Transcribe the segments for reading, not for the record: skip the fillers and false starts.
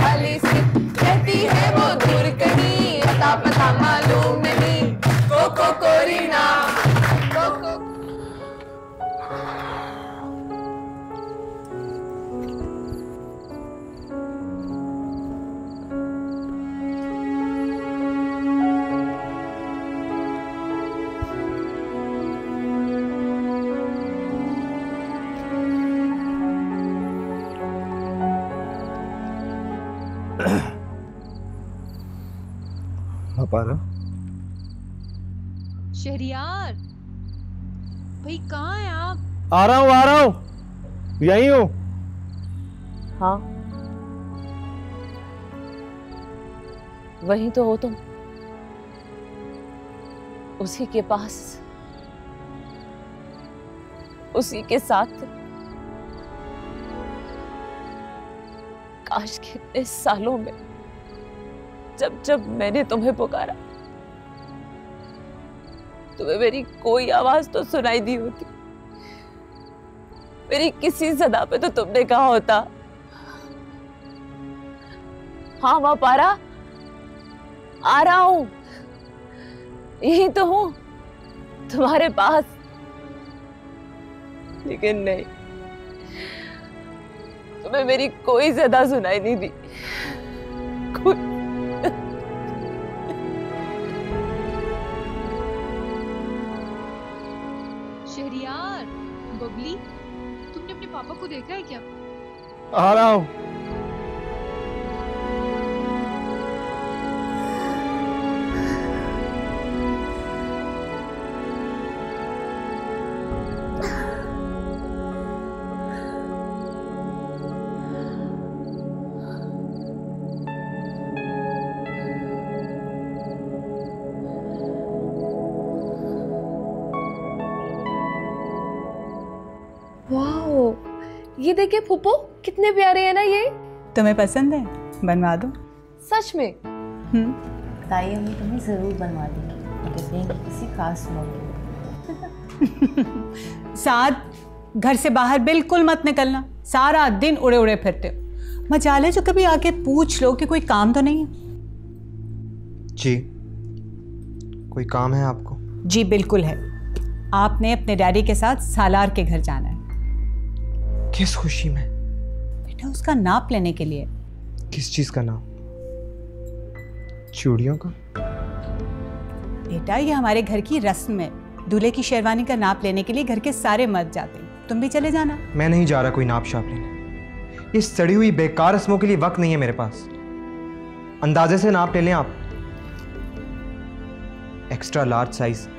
वाली सी, रहती है वो दूर कहीं, अता पता मालूम नहीं। कोको कोरीना कोको। अपारा, शहरियार भाई कहाँ हैं आप? आ रहा हूँ, यही हूँ। हाँ वही तो हो तुम, उसी के पास, उसी के साथ। काश के इतने सालों में जब जब मैंने तुम्हें पुकारा, तुम्हें मेरी कोई आवाज तो सुनाई दी होती, मेरी किसी सदा पे तो तुमने कहा होता, हाँ माँ पारा, आ रहा हूं, यही तो हूं तुम्हारे पास। लेकिन नहीं, तुम्हें मेरी कोई सदा सुनाई नहीं दी, कोई। शहरियार, बबली, तुमने अपने पापा को देखा है क्या? आ रहा हूँ। ये देखिए फूफो, कितने प्यारे हैं ना ये। तुम्हें पसंद है? बनवा दो। सच में? ताई अम्मी तुम्हें जरूर बनवा देंगी, कहते हैं कि किसी खास मौके। साथ घर से बाहर बिल्कुल मत निकलना, सारा दिन उड़े उड़े फिरते हो। मजाले जो कभी आके पूछ लो कि कोई काम तो नहीं है। जी, कोई काम है आपको? जी बिल्कुल है, आपने अपने डैडी के साथ सालार के घर जाना है। किस खुशी में? बेटा उसका नाप लेने के लिए। किस चीज का नाप? चूड़ियों का? बेटा ये हमारे घर की रस्म है, दूल्हे की शेरवानी का नाप लेने के लिए घर के सारे मर्द जाते हैं, तुम भी चले जाना। मैं नहीं जा रहा कोई नाप शाप लेने, ये सड़ी हुई बेकार रस्मों के लिए वक्त नहीं है मेरे पास। अंदाजे से नाप ले लें आप, एक्स्ट्रा लार्ज साइज।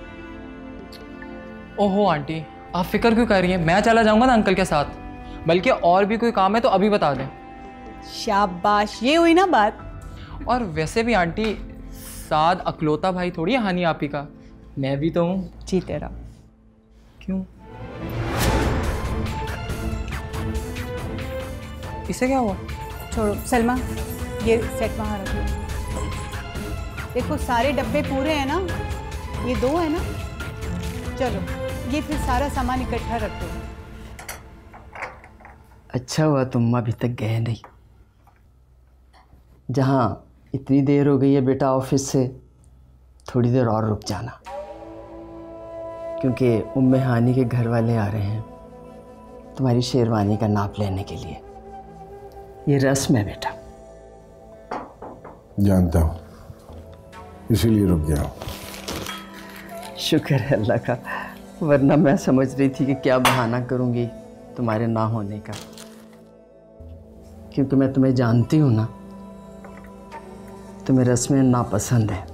ओहो आंटी, आप फिक्र क्यों कर रही हैं? मैं चला जाऊंगा ना अंकल के साथ, बल्कि और भी कोई काम है तो अभी बता दें। शाबाश, ये हुई ना बात। और वैसे भी आंटी, साद अकलौता भाई थोड़ी है हानि आपी का, मैं भी तो हूँ। जी तेरा। क्यों? इसे क्या हुआ? छोड़ो सलमा, ये सेट वहाँ रख लो। देखो सारे डब्बे पूरे हैं ना, ये 2 है ना। चलो ये फिर सारा सामान इकट्ठा रख दो। अच्छा हुआ तुम अभी तक गए नहीं। जहाँ इतनी देर हो गई है बेटा ऑफिस से, थोड़ी देर और रुक जाना, क्योंकि उम्मे हानी के घर वाले आ रहे हैं तुम्हारी शेरवानी का नाप लेने के लिए। ये रस्म है बेटा। जानता हूँ, इसीलिए रुक गया हूँ। शुक्र है अल्लाह का, वरना मैं समझ रही थी कि क्या बहाना करूँगी तुम्हारे ना होने का, क्योंकि मैं तुम्हें जानती हूँ ना, तुम्हें रस्में नापसंद है।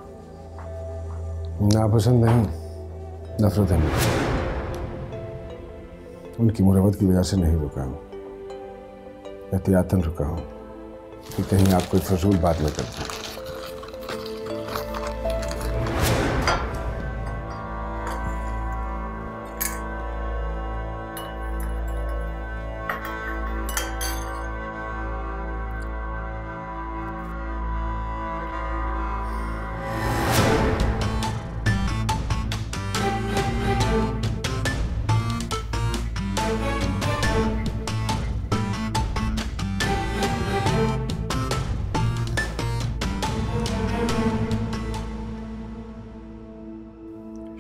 नापसंद नहीं, नफरत है। उनकी मुरवत की वजह से नहीं रुका हूँ, एहतियातन रुका हूँ कि कहीं आप कोई फजूल बात न करते।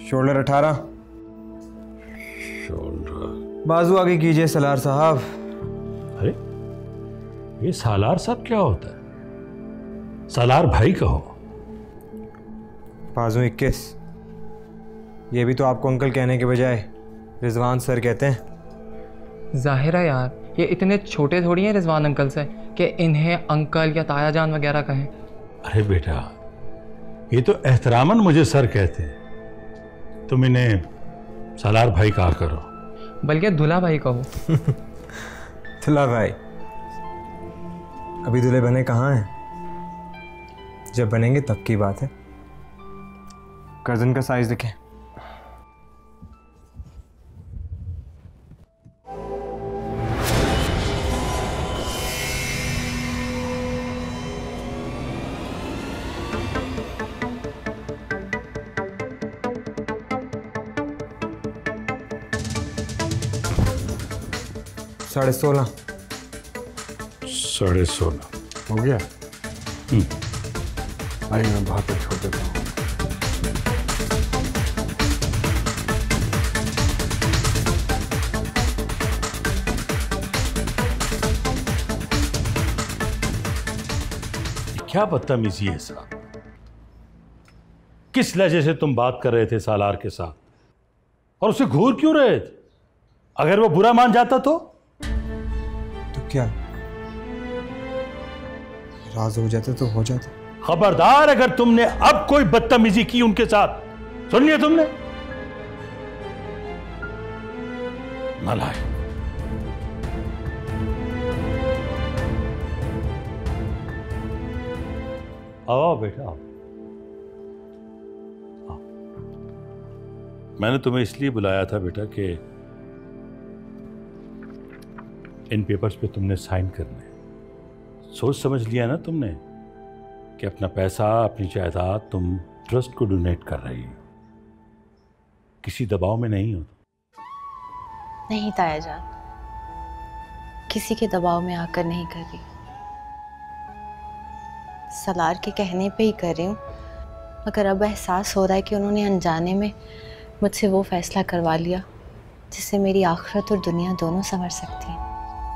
शोल्डर 18, शोल्डर, बाजू आगे कीजिए सलार साहब। अरे ये सालार साहब क्या होता है? सालार भाई कहो। बाजू 21। ये भी तो आपको अंकल कहने के बजाय रिजवान सर कहते हैं। जाहिर है यार, ये इतने छोटे थोड़ी हैं रिजवान अंकल से कि इन्हें अंकल या ताया जान वगैरह कहें। अरे बेटा, ये तो एहतरामन मुझे सर कहते हैं, तुम इन्हें सालार भाई कहा करो। बल्कि दुल्हा भाई कहो। दुल्हा भाई? अभी दूल्हे बने कहाँ हैं? जब बनेंगे तब की बात है। गर्दन का साइज देखें। साढ़े 16। 16.5 हो गया? आइए मैं बाहर पे छोड़ देता हूँ। क्या बदतमीजी है साहब? किस लहजे से तुम बात कर रहे थे सालार के साथ, और उसे घूर क्यों रहे थे? अगर वो बुरा मान जाता तो क्या राज हो जाता? तो हो जाता। खबरदार अगर तुमने अब कोई बदतमीजी की उनके साथ, सुन लिया तुमने? नालायक। आओ बेटा आओ। मैंने तुम्हें इसलिए बुलाया था बेटा कि इन पेपर्स पे तुमने साइन करने। सोच समझ लिया ना तुमने कि अपना पैसा, अपनी जायदाद तुम ट्रस्ट को डोनेट कर रही हो, किसी दबाव में नहीं हो। नहीं ताया जान, किसी के दबाव में आकर नहीं कर रही, सलार के कहने पे ही कर रही हूँ। मगर अब एहसास हो रहा है कि उन्होंने अनजाने में मुझसे वो फैसला करवा लिया जिससे मेरी आखिरत और दुनिया दोनों संवर सकती हैं।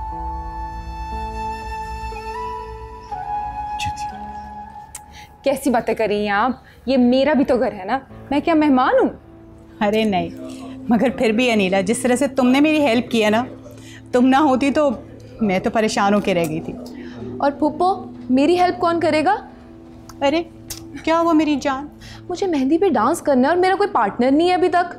कैसी बातें कर रही हैं आप? ये मेरा भी तो घर है ना, मैं क्या मेहमान हूँ? अरे नहीं, मगर फिर भी अनीला, जिस तरह से तुमने मेरी हेल्प किया ना, तुम ना होती तो मैं तो परेशान होकर रह गई थी। और फूफो, मेरी हेल्प कौन करेगा? अरे क्या हुआ मेरी जान? मुझे मेहंदी पे डांस करना है और मेरा कोई पार्टनर नहीं है अभी तक।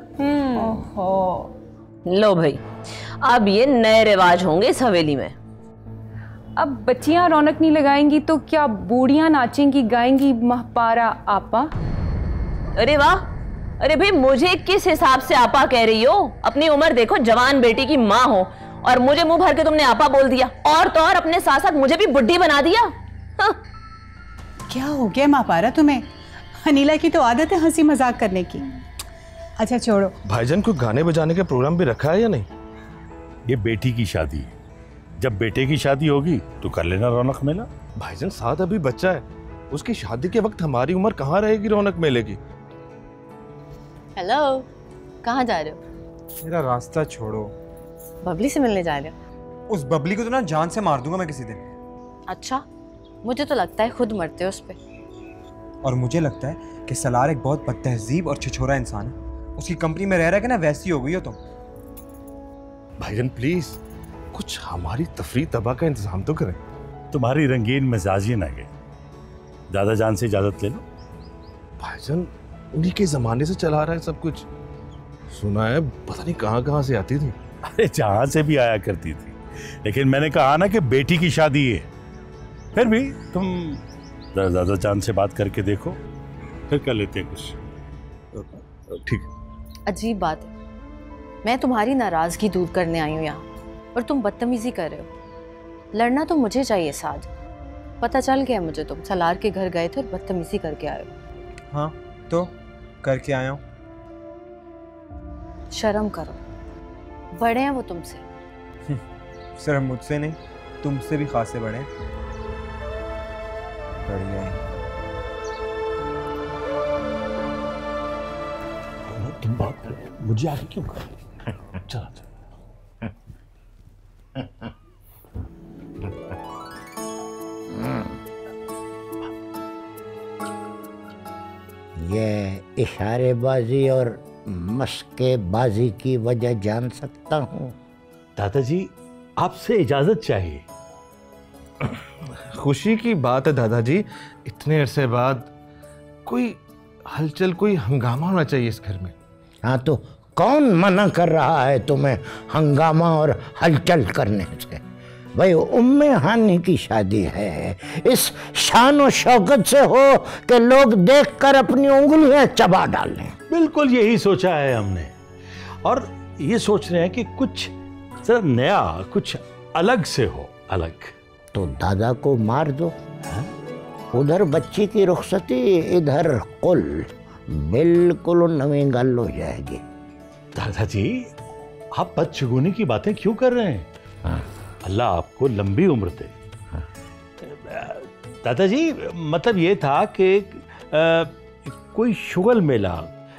ओहो। लो भाई, अब ये नए रिवाज होंगे इस हवेली में। अब बच्चियां रौनक नहीं लगाएंगी तो क्या बूढ़ियां नाचेंगी गाएंगी महपारा आपा? अरे वाह, अरे भाई मुझे किस हिसाब से आपा कह रही हो? अपनी उम्र देखो, जवान बेटी की माँ हो और मुझे मुंह भर के तुमने आपा बोल दिया, और तो और अपने साथ साथ मुझे भी बुड्ढी बना दिया। हाँ। क्या हो गया महापारा तुम्हें? अनीला की तो आदत है हंसी मजाक करने की। अच्छा छोड़ो। भाईजान कोई गाने बजाने का प्रोग्राम भी रखा है या नहीं? ये बेटी की शादी है, जब बेटे की शादी होगी तो कर लेना रौनक मेला। भाईजान साथ अभी बच्चा है, उसकी शादी के वक्त हमारी उम्र कहाँ रहेगी रौनक मेले की? हेलो, कहाँ जा रहे हो? मेरा रास्ता छोड़ो। बबली से मिलने जा रहे हो? उस बबली को तो ना जान से मार दूंगा मैं किसी दिन। अच्छा, मुझे तो लगता है खुद मरते हो उस पे। और मुझे लगता है कि सलार एक बहुत बदतहजीब और छिछोरा इंसान है। उसकी कंपनी में रह रहा है कि ना वैसी हो गई हो तुम। भाईजान प्लीज कुछ हमारी तफरीह तबा का इंतजाम तो करें। तुम्हारी रंगीन मिजाजी ना गए, दादा जान से इजाजत ले लो। भाईजान उन्हीं के जमाने से चला रहा है सब कुछ। सुना है पता नहीं कहाँ से आती थी। अरे जहां से भी आया करती थी, लेकिन मैंने कहा ना कि बेटी की शादी है। फिर भी तुम दादा जान से बात करके देखो, फिर कर लेते हैं कुछ। ठीक। अजीब बात है, मैं तुम्हारी नाराजगी दूर करने आई हूँ यहाँ और तुम बदतमीजी कर रहे हो। लड़ना तो मुझे चाहिए साथ। पता चल गया मुझे, तुम सलार के घर गए थे और बदतमीजी करके आए हो। हाँ तो करके आया हूँ। शर्म करो, बड़े हैं वो तुमसे। सिर्फ मुझसे नहीं, तुमसे भी खासे बड़े हैं। बढ़िया है। तुम बात करो, मुझे आगे क्यों कर? चलो चलो। ये इशारेबाजी और मस्केबाजी की वजह जान सकता हूँ? दादाजी आपसे इजाजत चाहिए। खुशी की बात है दादाजी, इतने अरसे बाद कोई हलचल, कोई हंगामा होना चाहिए इस घर में। हाँ तो कौन मना कर रहा है तुम्हें हंगामा और हलचल करने से? भाई उम्मे हानि की शादी है, इस शान और शौकत से हो कि लोग देखकर अपनी उंगलियां चबा डालें। बिल्कुल यही सोचा है हमने, और ये सोच रहे हैं कि कुछ जरा नया, कुछ अलग से हो। अलग तो दादा को मार दो, उधर बच्ची की रुखसती, इधर कुल, बिल्कुल नवी गल हो जाएगी। दादाजी आप बदशगुनी की बातें क्यों कर रहे हैं? हाँ। अल्लाह आपको लंबी उम्र दे। दादाजी मतलब ये था कि कोई शुगल मेला,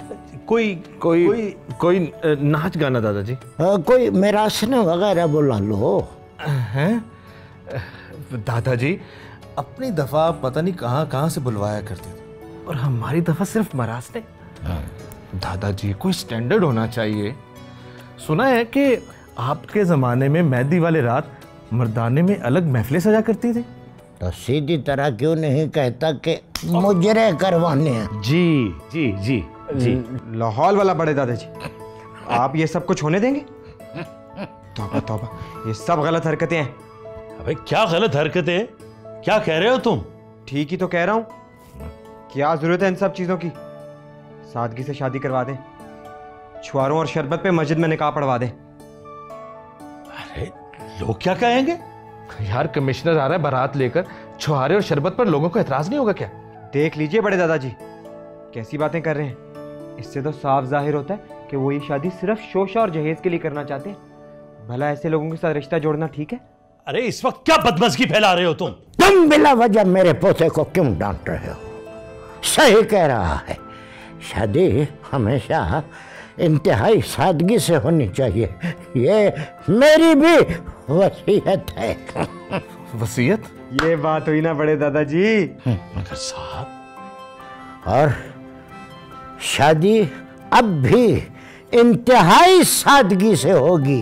कोई नाच गाना दादाजी, कोई मिरासने वगैरह बुला लो। हैं दादाजी? अपनी दफा पता नहीं कहाँ कहाँ से बुलवाया करते थे, और हमारी दफा सिर्फ मरासने। दादाजी कोई स्टैंडर्ड होना चाहिए। सुना है कि आपके जमाने में मेहंदी वाले रात मर्दाने में अलग महफिलें सजा करती थी। तो सीधी तरह क्यों नहीं कहता कि मुजरे करवाने हैं? जी जी जी जी। लाहौल वाला बड़े दादाजी, आप ये सब कुछ होने देंगे? तौबा तौबा, ये सब गलत हरकतें हैं। अबे क्या गलत हरकतें? क्या कह रहे हो तुम? ठीक ही तो कह रहा हूँ। क्या जरूरत है इन सब चीजों की? सादगी से शादी करवा दें, छुआरों और शरबत पे मस्जिद में निकाह पढ़वा दें। अरे लोग क्या कहेंगे? यार कमिश्नर आ रहा है बारात लेकर, छुहारे और शरबत पर लोगों को एतराज नहीं होगा क्या? देख लीजिए बड़े दादाजी कैसी बातें कर रहे हैं। इससे तो साफ जाहिर होता है कि वो ये शादी सिर्फ शोशा और जहेज के लिए करना चाहते हैं। भला ऐसे लोगों के साथ रिश्ता जोड़ना ठीक है? अरे इस वक्त क्या बदमज़गी फैला रहे हो तुम? तुम बिला वजह मेरे पोते को क्यों डांट रहे हो? सही कह रहा है, शादी हमेशा इंतहाई सादगी से होनी चाहिए। ये मेरी भी वसीयत है। वसीयत? ये बात हुई ना बड़े दादाजी। मगर साहब, और शादी अब भी इंतहाई सादगी से होगी।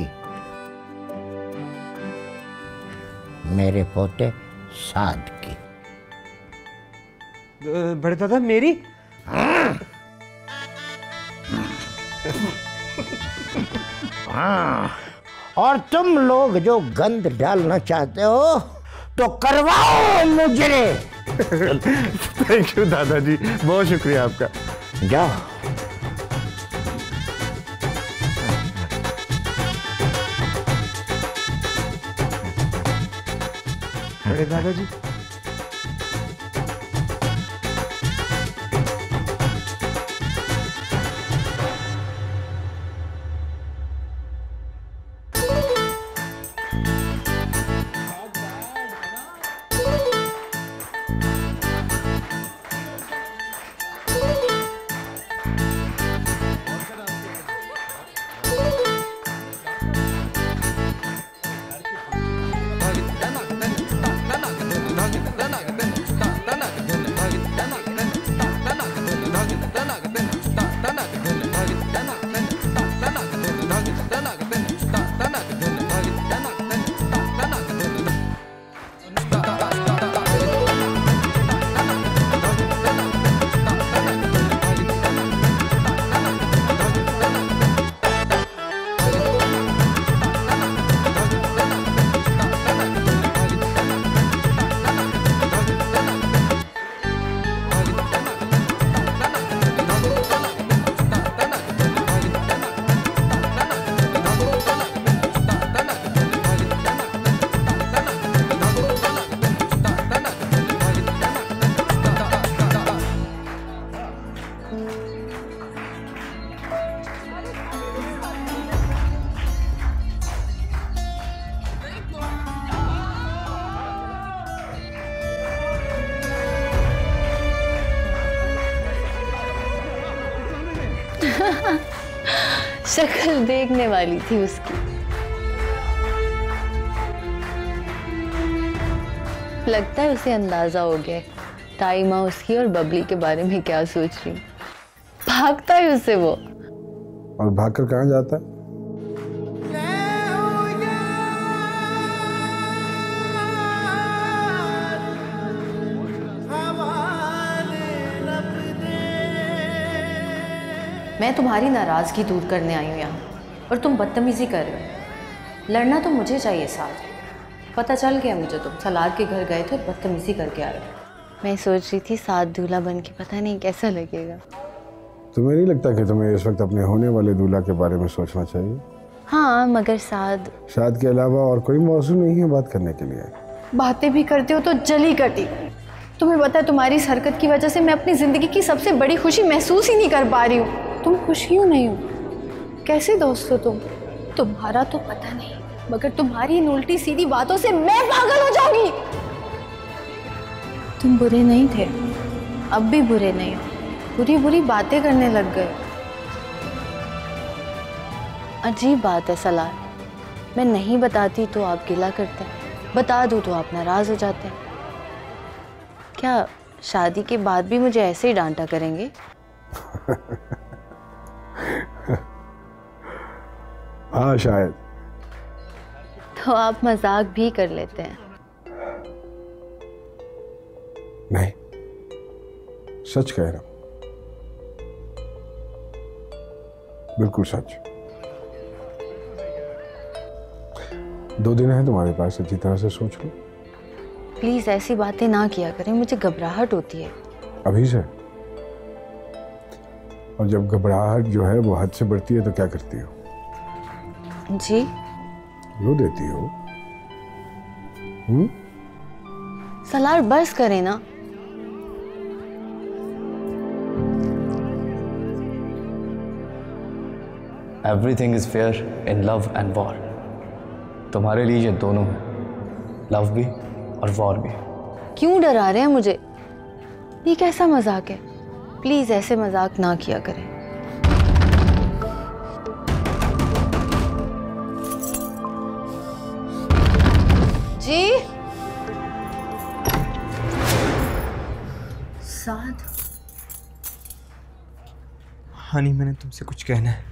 मेरे पोते सादगी। बड़े दादा मेरी? हाँ, और तुम लोग जो गंद डालना चाहते हो तो करवाओ मुजरे। थैंक यू दादाजी, बहुत शुक्रिया आपका। जाओ। बड़े दादाजी शक्ल देखने वाली थी उसकी। लगता है उसे अंदाजा हो गया ताई माँ उसकी और बबली के बारे में क्या सोच रही। भागता है उससे वो। और भागकर कहाँ जाता है? मैं तुम्हारी नाराजगी दूर करने आई हूँ यहाँ, और तुम बदतमीजी कर रहे हो। लड़ना तो मुझे चाहिए साथ। पता चल गया मुझे तुम सलार के घर गए थे और बदतमीजी करके आए हो। मैं सोच रही थी साथ दूल्हा बन के पता नहीं कैसा लगेगा। तुम्हें नहीं लगता कि तुम्हें इस वक्त अपने होने वाले दूल्हा के बारे में सोचना चाहिए? हाँ, मगर साथ के अलावा और कोई मौजू नहीं है बात करने के लिए। बातें भी करते हो तो जली कटी। तुम्हें पता है तुम्हारी इस हरकत की वजह से मैं अपनी जिंदगी की सबसे बड़ी खुशी महसूस ही नहीं कर पा रही हूँ। तुम खुश क्यों नहीं हो? कैसे दोस्त हो तुम? तुम्हारा तो पता नहीं, मगर तुम्हारी इन उल्टी सीधी बातों से मैं पागल हो जाऊंगी। तुम बुरे नहीं थे, अब भी बुरे नहीं हो। बुरी बुरी बातें करने लग गए। अजीब बात है सलार, मैं नहीं बताती तो आप गिला करते हैं, बता दूं तो आप नाराज हो जाते हैं। क्या शादी के बाद भी मुझे ऐसे ही डांटा करेंगे? हाँ शायद। तो आप मजाक भी कर लेते हैं? नहीं, सच कह रहा हूं, बिल्कुल सच। 2 दिन है तुम्हारे पास, अच्छी तरह से सोच लो। प्लीज ऐसी बातें ना किया करें, मुझे घबराहट होती है। अभी से? और जब घबराहट जो है वो हद से बढ़ती है तो क्या करती हो? जी? रो देती हो। सलार बस करें ना। Everything is fair in love and war. तुम्हारे लिए ये दोनों है, लव भी और वॉर भी। क्यों डरा रहे हैं मुझे? ये कैसा मजाक है? प्लीज ऐसे मजाक ना किया करें। जी? साथ? हानी, मैंने तुमसे कुछ कहना है।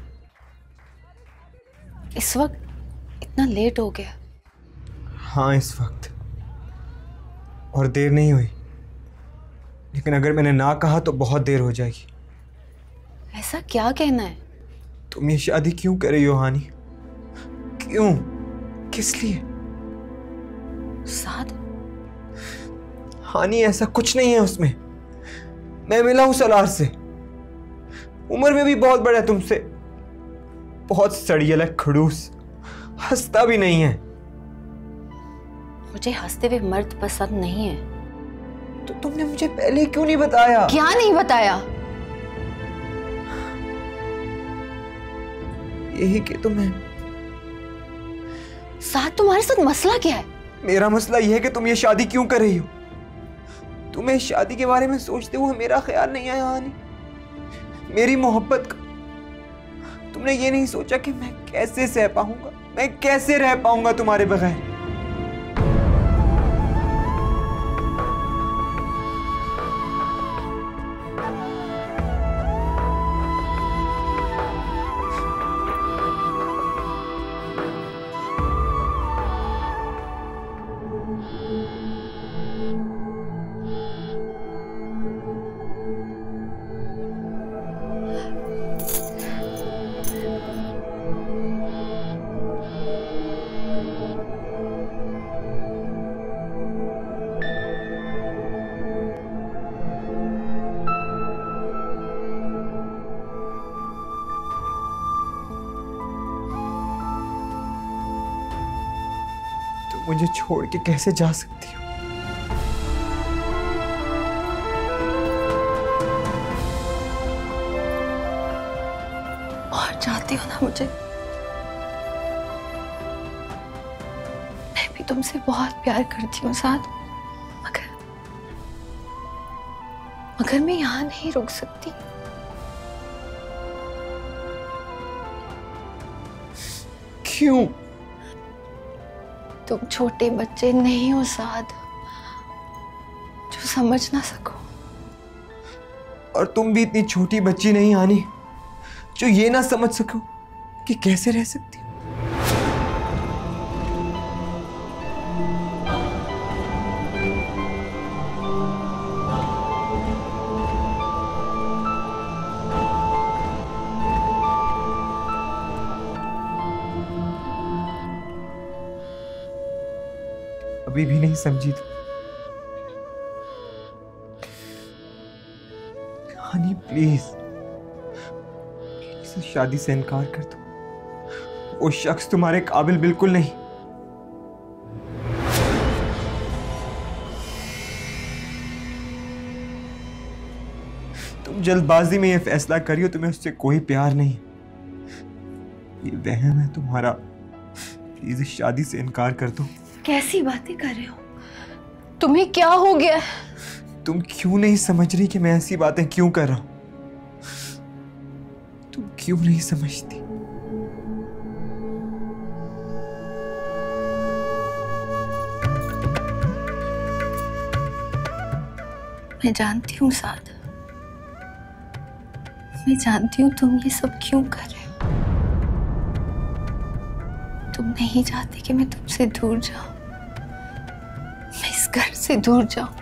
इस वक्त इतना लेट हो गया? हाँ, इस वक्त। और देर नहीं हुई, लेकिन अगर मैंने ना कहा तो बहुत देर हो जाएगी। ऐसा क्या कहना है? तुम ये शादी क्यों कर रही हो हानी? क्यों? किस लिए? साथ? हानी, ऐसा कुछ नहीं है उसमें। मैं मिला हूं सलार से, उम्र में भी बहुत बड़ा है तुमसे, बहुत सड़ियल है, खड़ूस, हंसता भी नहीं है। मुझे हंसते हुए मर्द पसंद नहीं है। तो तुमने मुझे पहले क्यों नहीं बताया? क्या नहीं बताया? यही कि तुम्हें। साथ, तुम्हारे साथ मसला क्या है? मेरा मसला यह है कि तुम ये शादी क्यों कर रही हो। तुम्हें शादी के बारे में सोचते हुए मेरा ख्याल नहीं आया हानी, मेरी मोहब्बत का। तुमने ये नहीं सोचा कि मैं कैसे सह पाऊंगा, मैं कैसे रह पाऊंगा तुम्हारे बगैर। मुझे छोड़ के कैसे जा सकती हो? और चाहती हो ना मुझे? मैं भी तुमसे बहुत प्यार करती हूँ साथ, मगर मैं यहाँ नहीं रुक सकती। क्यों? तुम छोटे बच्चे नहीं हो साद, जो समझ ना सको। और तुम भी इतनी छोटी बच्ची नहीं आनी जो ये ना समझ सको कि कैसे रह सकती हो। अभी भी नहीं समझी तुम? हानी प्लीज इस शादी से इनकार कर दो। वो शख्स तुम्हारे काबिल बिल्कुल नहीं। तुम जल्दबाजी में ये फैसला करियो तुम्हें उससे कोई प्यार नहीं। ये वहम है तुम्हारा। प्लीज इस शादी से इनकार कर दो। कैसी बातें कर रहे हो? तुम्हें क्या हो गया? तुम क्यों नहीं समझ रही कि मैं ऐसी बातें क्यों कर रहा हूं? तुम क्यों नहीं समझती? मैं जानती हूँ साद, मैं जानती हूँ तुम ये सब क्यों कर रहे हो। तुम नहीं चाहते कि मैं तुमसे दूर जाऊं, मैं इस घर से दूर जाऊं।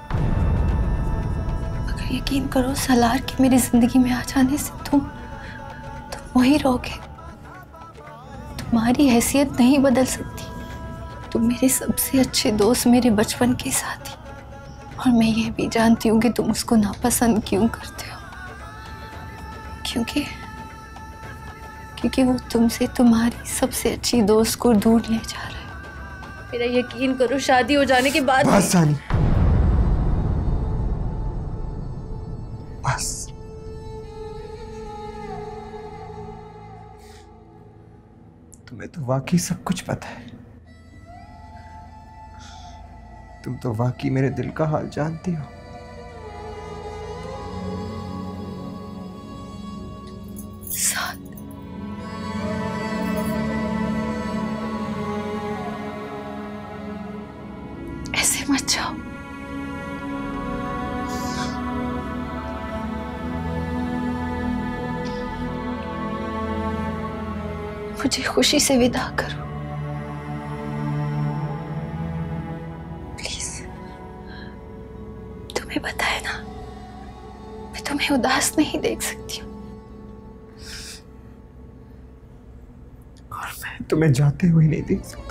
मगर यकीन करो सलार के मेरी जिंदगी में आ जाने से तुम वहीं रहोगे। तुम्हारी हैसियत नहीं बदल सकती। तुम मेरे सबसे अच्छे दोस्त, मेरे बचपन के साथी। और मैं ये भी जानती हूँ कि तुम उसको नापसंद क्यों करते हो। क्योंकि वो तुमसे तुम्हारी सबसे अच्छी दोस्त को दूर ले जा रहा है। मेरा यकीन करो शादी हो जाने के बाद बस सानी, बस। तुम्हें तो वाकई सब कुछ पता है। तुम तो वाकई मेरे दिल का हाल जानती हो। ऐसे मत जाओ। मुझे खुशी से विदा करो प्लीज। तुम्हें पता है ना, मैं तुम्हें उदास नहीं देख सकती हूँ। और मैं तुम्हें जाते हुए नहीं देख सकता।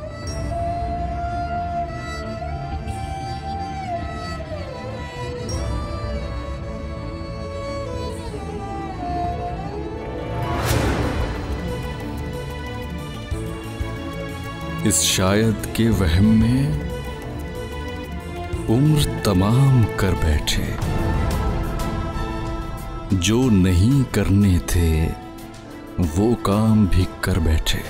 इस शायद के वहम में उम्र तमाम कर बैठे, जो नहीं करने थे वो काम भी कर बैठे।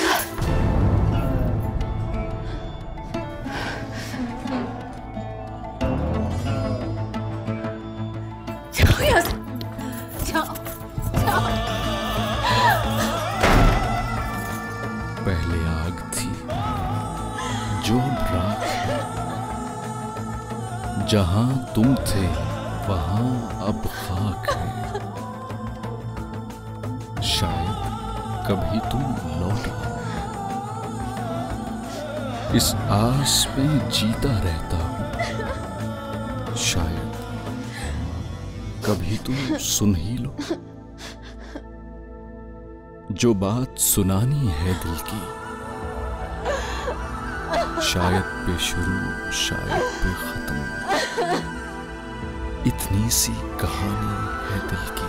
पहले आग थी जो रात, जहां तुम थे वहां अब खाक है। शायद कभी तुम लौट आओ, इस आस में जीता रहता हूं। शायद कभी तुम सुन ही लो जो बात सुनानी है दिल की। शायद पे शुरू शायद पे खत्म, इतनी सी कहानी है दिल की।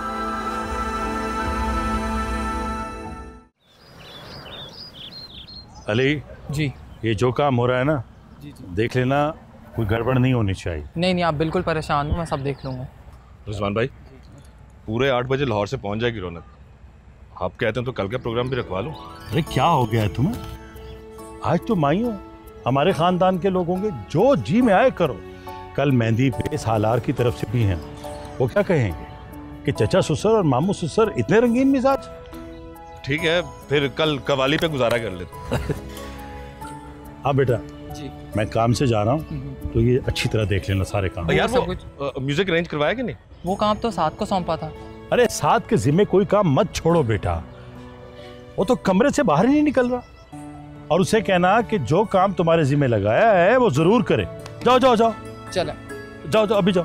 अली जी, ये जो काम हो रहा है ना, जी जी, देख लेना, कोई गड़बड़ नहीं होनी चाहिए। नहीं आप बिल्कुल परेशान हो, मैं सब देख लूँगा। रिजवान भाई, पूरे 8 बजे लाहौर से पहुंच जाएगी रौनक। आप कहते हैं तो कल का प्रोग्राम भी रखवा लो। अरे क्या हो गया है तुम्हें? आज तो माई हो, हमारे खानदान के लोग होंगे, जो जी में आए करो। कल मेहंदी पे सालार की तरफ से भी हैं, वो क्या कहेंगे कि चचा ससुर और मामू ससुर इतने रंगीन मिजाज। ठीक है, फिर कल कवाली पे गुजारा कर लेते। हाँ बेटा जी, मैं काम से जा रहा हूँ, तो ये अच्छी तरह देख लेना सारे काम। यार वो म्यूजिक अरेंज करवाया कि नहीं? वो काम तो साथ को सौंपा था। अरे साथ के जिम्मे कोई काम मत छोड़ो बेटा, वो तो कमरे से बाहर ही नहीं निकल रहा। और उसे कहना कि जो काम तुम्हारे जिम्मे लगाया है वो जरूर करे। जाओ जाओ जाओ, चला जाओ जाओ, अभी जाओ।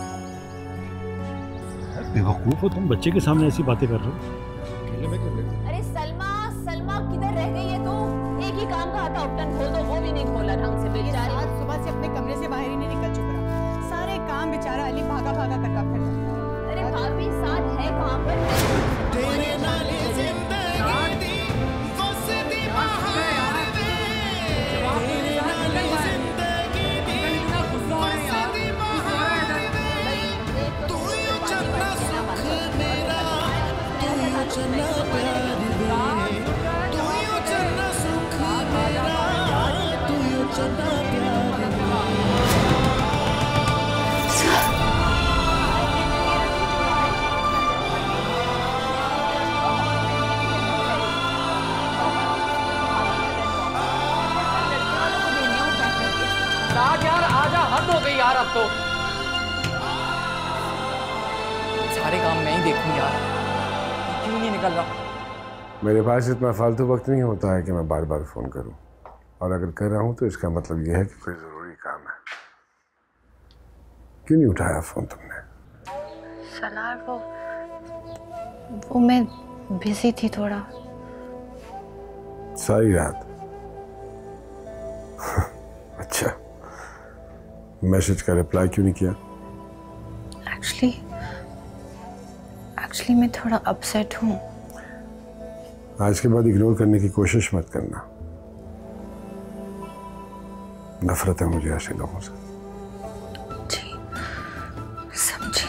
बेवकूफ हो तुम, बच्चे के सामने ऐसी बातें कर रहे हो। अरे सलमा, सलमा किधर रह गई है तू? एक ही काम कहा था उपटन खोल दो, वो भी नहीं खोला ढंग से बेचारी। आज सुबह से अपने कमरे से बाहर ही नहीं निकल चुका। सारे काम बेचारा अली भागा भागा करता फिरता। अरे भाभी साथ है कहाँ पर? तेरे नाले जिंदगी दी वसदी बहार वे, तेरे नाले जिंदगी दी वसदी बहार वे, तू यो चन्ना सुख मेरा, तू यो चन्ना प्यार वे, तू यो चन्ना सुख मेरा, तू यो चन्ना प्यार वे। यार आजा, हद हो गई यार अब तो। सारे काम मैं ही देखूं यार, क्यों नहीं निकल रहा? मेरे पास इतना फालतू वक्त नहीं होता है कि मैं बार बार फ़ोन करूं, और अगर कर रहा हूं तो इसका मतलब यह है कि कोई ज़रूरी काम है। क्यों नहीं उठाया फ़ोन तुमने? सलार वो मैं बिजी थी थोड़ा। सारी रात? अच्छा, मैसेज का रिप्लाई क्यों नहीं किया? एक्चुअली मैं थोड़ा अपसेट हूँ। आज के बाद इग्नोर करने की कोशिश मत करना। नफरत है मुझे ऐसे लोगों से। जी, समझी।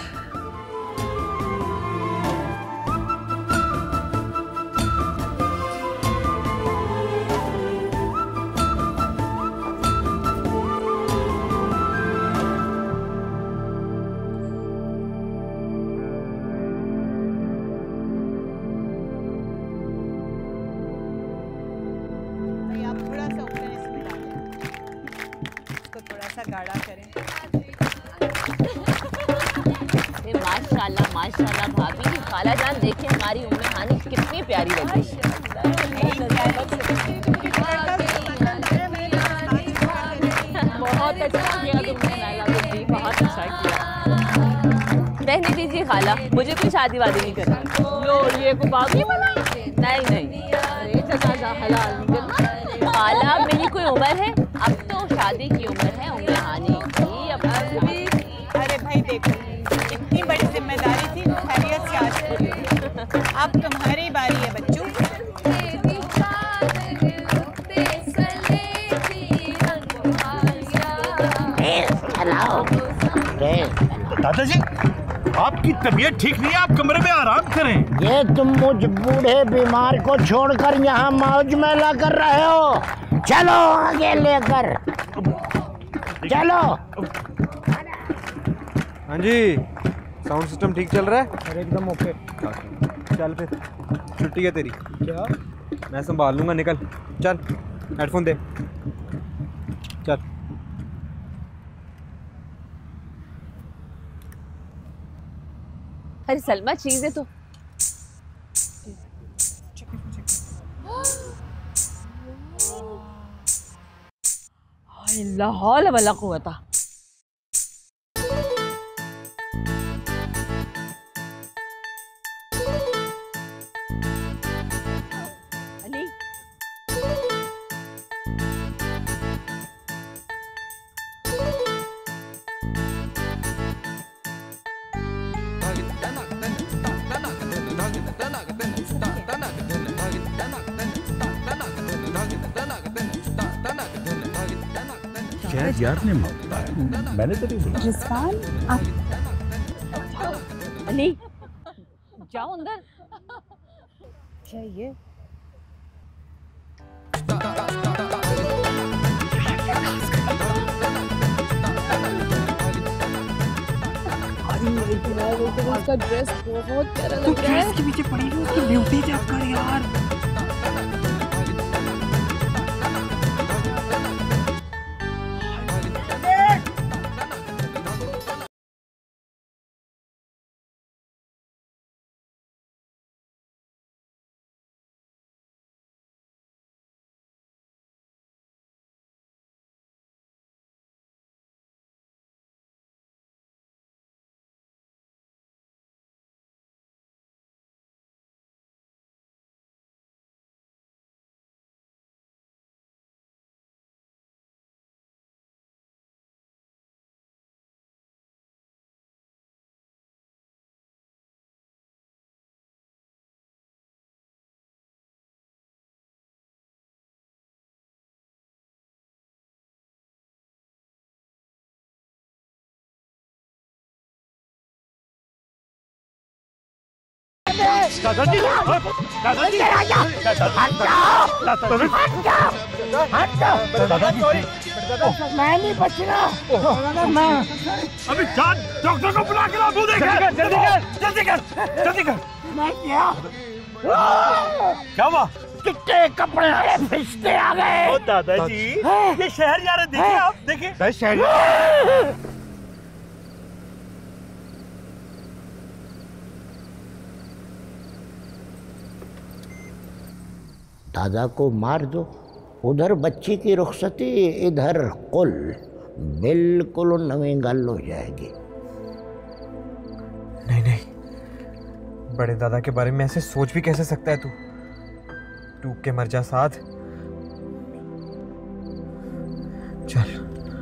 गाढ़ा करें। माशाल्लाह माशाल्लाह भाभी, खाला जान देखिए हमारी उम्मे हानी कितनी प्यारी लग रही है। बहुत अच्छा किया तुमने नाला बेटी, बहुत अच्छा किया। रहने दीजिए खाला, मुझे कोई शादी वादी नहीं करनी। लो ये को भाभी बनाई? नहीं, अरे जनाजा हलाल नहीं करना। खाला मेरी कोई उम्र है? अब तो शादी की उम्र है उम्मे हानी की। अब अरे भाई देखो, इतनी बड़ी जिम्मेदारी थी, खैरियत से आज पूरी हुई। अब तुम्हारी बारी है बच्चों। दादाजी, आपकी तबीयत ठीक नहीं है, आप कमरे में आराम करें। ये तुम मुझ बूढ़े बीमार को छोड़कर यहाँ मौज मेला कर रहे हो? चलो आगे लेकर चलो। हाँ जी, साउंड सिस्टम ठीक चल रहा है? अरे एकदम ओके। चल फिर, छुट्टी है तेरी। क्या? मैं संभाल लूंगा, निकल चल। हेडफोन दे, चल। अरे सलमा चीज़ है तो ला हौल वला कुव्वता। अली शायद यार ने बताया, मैंने तो नहीं बोला। रिजवान, आप अली जाओ अंदर। क्या ये? यार, लेकिन उसका ड्रेस बहुत प्यारा तू लग रहा है। ड्रेस के पीछे पड़ी है, उसकी ब्यूटी चेक कर यार। दादाजी, दादाजी, मैं नहीं बच रहा। अभी जान डॉक्टर को बुला के ला। जल्दी कर, जल्दी कर, जल्दी कर, जल्दी कर। मैं क्या? क्या हुआ? कितने कपड़े हरे फिसते आ गए। ओ दादाजी, ये शहर जा रहे, देखिए आप, देखिए शहर। दादा को मार दो, उधर बच्ची की रुखसती, इधर कुल बिल्कुल नवी गल हो जाएगी। नहीं नहीं, बड़े दादा के बारे में ऐसे सोच भी कैसे सकता है तू? टूक के मर जा साथ। चल।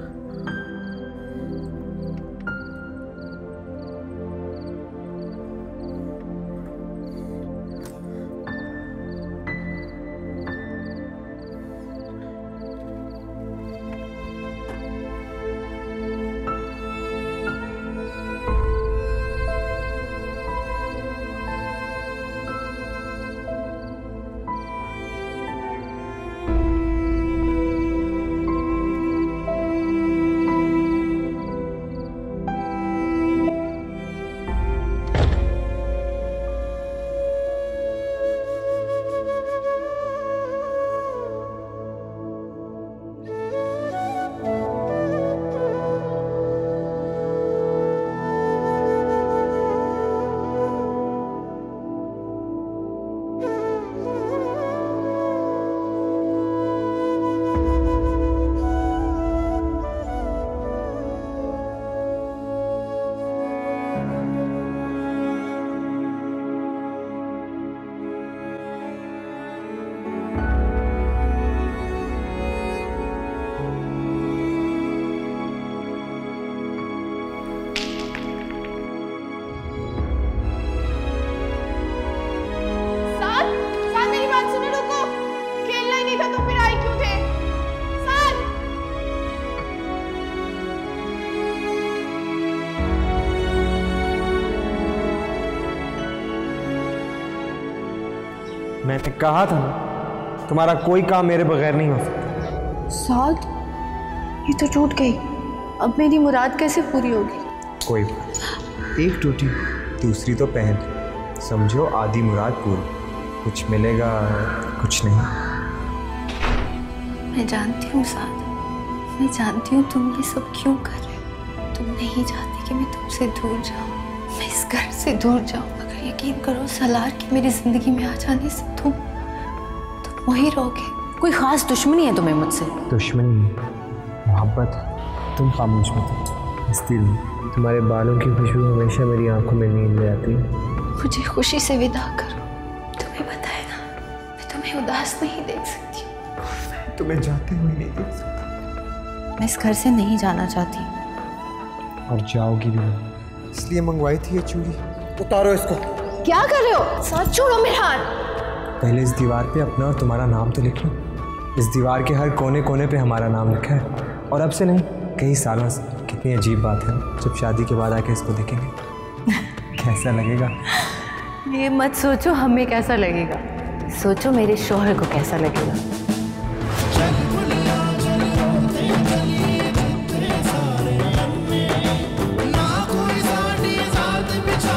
मैंने कहा था ना, तुम्हारा कोई काम मेरे बगैर नहीं हो सकता। साद, ये तो टूट गई, अब मेरी मुराद कैसे पूरी होगी? कोई बात, एक टूटी दूसरी तो पहन, समझो आधी मुराद पूरी। कुछ मिलेगा, कुछ नहीं। मैं जानती हूँ साद, मैं जानती हूँ तुम ये सब क्यों कर रहे हो। तुम नहीं चाहती कि मैं तुमसे दूर जाऊँ, मैं इस घर से दूर जाऊँ। मगर यकीन करो सलार की मेरी जिंदगी में आ जाने से तुम वहीं रहोगे। कोई खास दुश्मनी है तुम्हें मुझसे? दुश्मनी मोहब्बत। तुम खामोश मत, हंसती रहो। तुम्हारे बालों की खुशबू हमेशा मेरी आंखों में नींद ले आती है। मुझे खुशी से विदा करो। तुम्हें पता है ना, मैं तुम्हें उदास नहीं देख सकती। मैं तुम्हें जाते हुए नहीं देख सकती। मैं इस घर से नहीं जाना चाहती। और जाओगी भी नहीं, इसलिए मंगवाई थी ये चूड़ी। उतारो इसको। क्या कर रहे हो? साथ छोड़ो मेरा हाथ। पहले इस दीवार पे अपना और तुम्हारा नाम तो लिख लो। इस दीवार के हर कोने कोने पे हमारा नाम लिखा है, और अब से नहीं, कई सालों से। कितनी अजीब बात है, जब शादी के बाद आके इसको देखेंगे कैसा लगेगा। ये मत सोचो हमें कैसा लगेगा, सोचो मेरे शौहर को कैसा लगेगा। ना कोई साड़ी साथ बिछा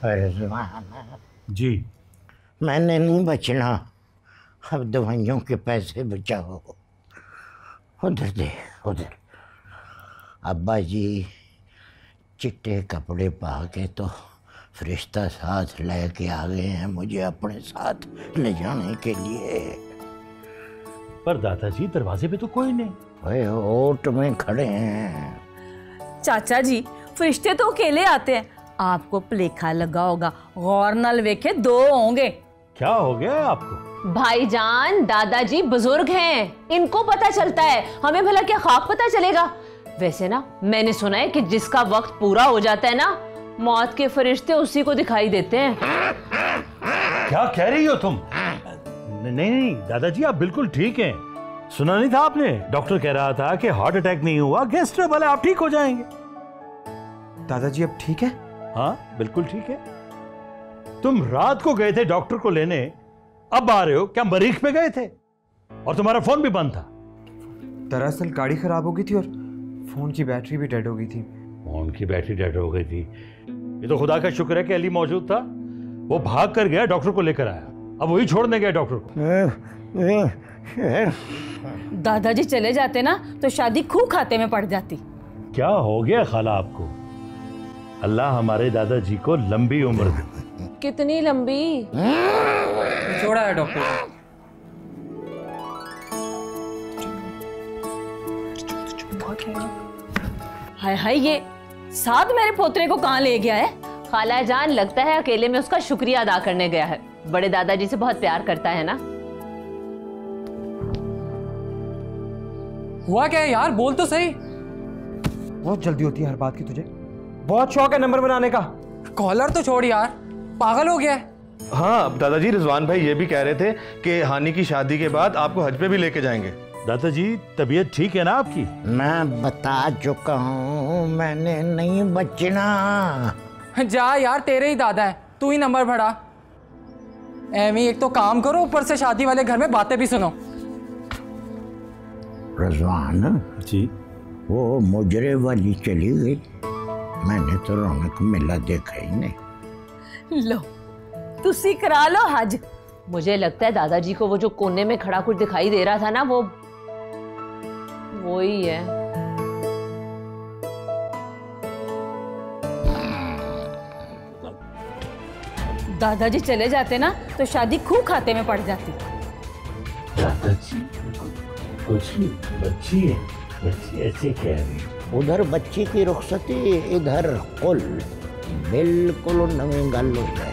रिजवान जी, मैंने नहीं बचना, अब दवाइयों के पैसे बचाओ। उधर दे, उधर। अब्बा जी चिट्टे कपड़े पा के तो फरिश्ता साथ लेके आ गए हैं मुझे अपने साथ ले जाने के लिए। पर दादाजी दरवाजे पे तो कोई नहीं। ओए ओट में खड़े हैं। चाचा जी फरिश्ते तो अकेले आते हैं, आपको प्लेखा लगा होगा, गौर नाल वेखे दो होंगे। क्या हो गया आपको? भाईजान दादाजी बुजुर्ग हैं, इनको पता चलता है, हमें भला क्या ख्वाब पता चलेगा। वैसे ना मैंने सुना है कि जिसका वक्त पूरा हो जाता है ना, मौत के फरिश्ते उसी को दिखाई देते हैं। क्या कह रही हो तुम? नहीं दादाजी आप बिल्कुल ठीक हैं। सुना नहीं था आपने? डॉक्टर कह रहा था कि हार्ट अटैक नहीं हुआ, गैस ट्रबल है, आप ठीक हो जाएंगे। दादाजी अब ठीक है? हाँ बिल्कुल ठीक है। तुम रात को गए थे डॉक्टर को लेने, अब आ रहे हो? क्या मरीख पे गए थे? और तुम्हारा फोन भी बंद था। दरअसल गाड़ी खराब हो गई थी और फोन की बैटरी भी डेड हो गई थी। फोन की बैटरी डेड हो गई थी? ये तो खुदा का शुक्र है कि अली मौजूद था, वो भाग कर गया, डॉक्टर को लेकर आया, अब वही छोड़ने गया डॉक्टर को। दादाजी चले जाते ना तो शादी खूब खाते में पड़ जाती। क्या हो गया खाला आपको? अल्लाह हमारे दादाजी को लंबी उम्र दे। कितनी लंबी? छोड़ा है डॉक्टर। हाय हाय, ये साथ मेरे पोतरे को कहाँ ले गया है? खाला जान लगता है अकेले में उसका शुक्रिया अदा करने गया है, बड़े दादाजी से बहुत प्यार करता है ना। हुआ क्या है यार, बोल तो सही। बहुत जल्दी होती है हर बात की तुझे, बहुत शौक है नंबर बनाने का। कॉलर तो छोड़ यार, पागल हो गया है। हाँ दादाजी, रिजवान भाई ये भी कह रहे थे कि हानि की शादी के बाद आपको हज पे भी लेके जाएंगे। दादाजी तबीयत ठीक है ना आपकी? मैं बता चुका हूँ, मैंने नहीं बचना। जा यार, तेरे ही दादा है, तू ही नंबर बढ़ा। एमी एक तो काम करो, ऊपर से शादी वाले घर में बातें भी सुनो। रिजवान जी, वो मुजरे वाली चली गई, मैंने तो रौनक मेला देखा ही नहीं। लो तुसी करा लो हज। मुझे लगता है दादाजी को वो जो कोने में खड़ा कुछ दिखाई दे रहा था ना, वो ही है। दादाजी चले जाते ना तो शादी खूब खाते में पड़ जाती। दादाजी कुछ नहीं, बच्ची है, बच्ची ऐसे कह रही। उधर बच्ची की रुखसती, इधर कुल बिल्कुल नवी गल हो जाए।